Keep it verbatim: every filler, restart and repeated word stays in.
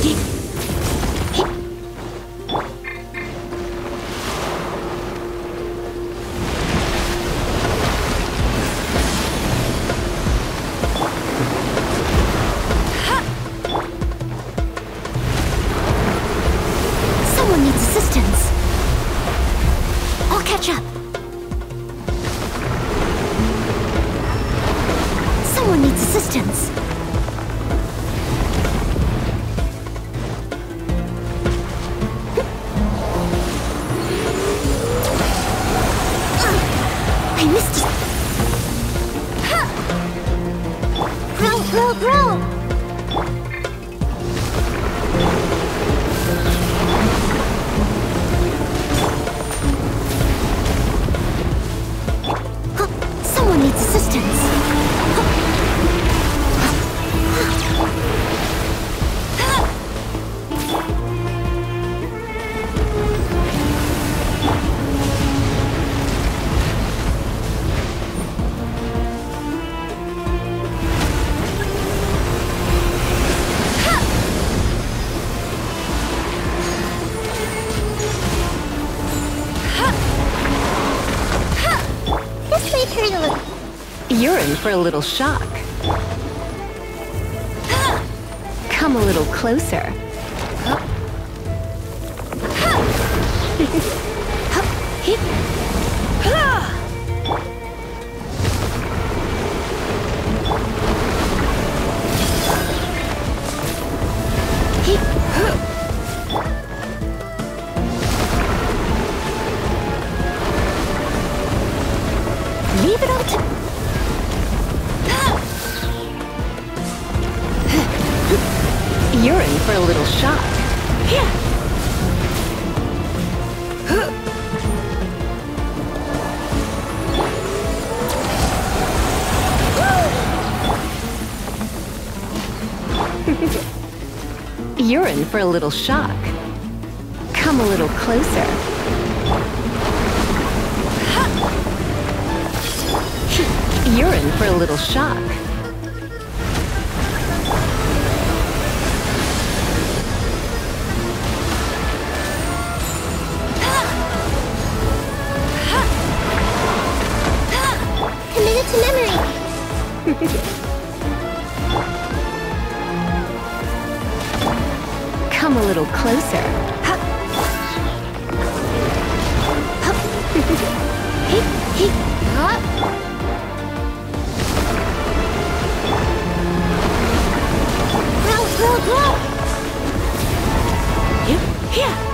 Someone needs assistance. I'll catch up. Someone needs assistance. I missed it. Grow, grow, grow! Someone needs assistance. You're in for a little shock. Come a little closer. Leave it all to... You're in for a little shock. You're in for a little shock. Come a little closer. You're in for a little shock. Committed to memory. Come a little closer. Grow, grow, grow! Here.